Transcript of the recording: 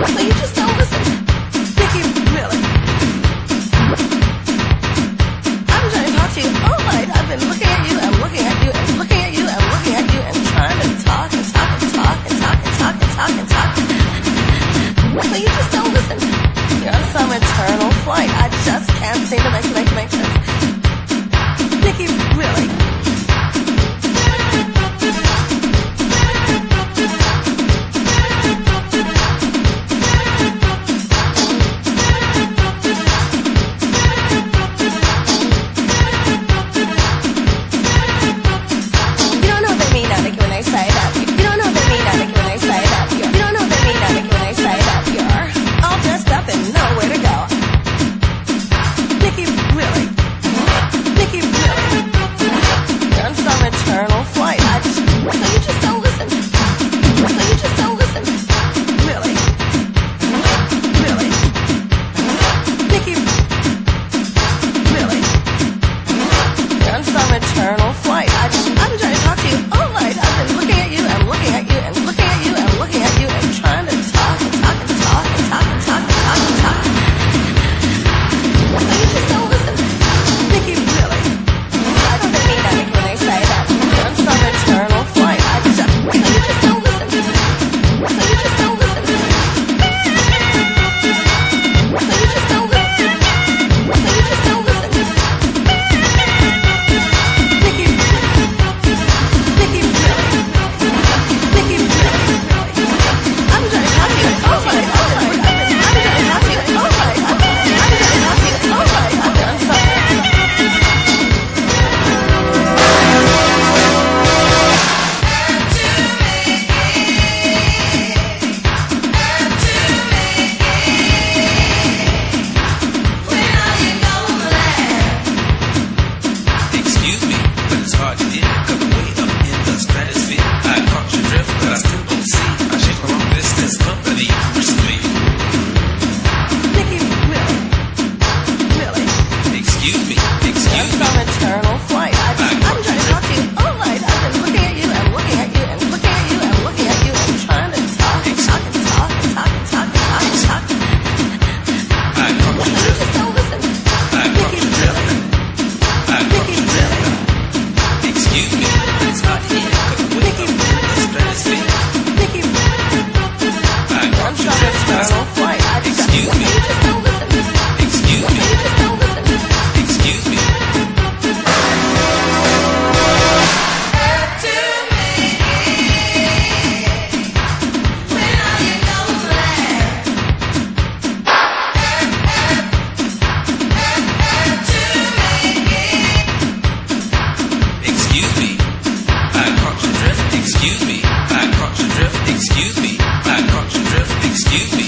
So you just don't listen. Nicky, really? I'm trying to talk to you all night. I've been looking at you and looking at you and looking at you and looking at you and trying to talk and talk and talk and talk and talk and talk and talk. So you just don't listen. You're on some eternal flight. I just can't seem to make sense. Nicky, really? Excuse me, I caught your drift, excuse me.